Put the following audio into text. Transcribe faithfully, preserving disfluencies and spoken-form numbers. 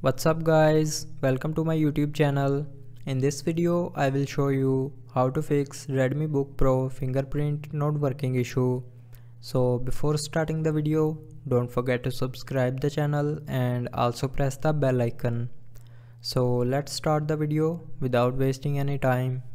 What's up guys, welcome to my YouTube channel. In this video I will show you how to fix Redmi Book Pro fingerprint not working issue. So before starting the video, don't forget to subscribe the channel and also press the bell icon. So let's start the video without wasting any time.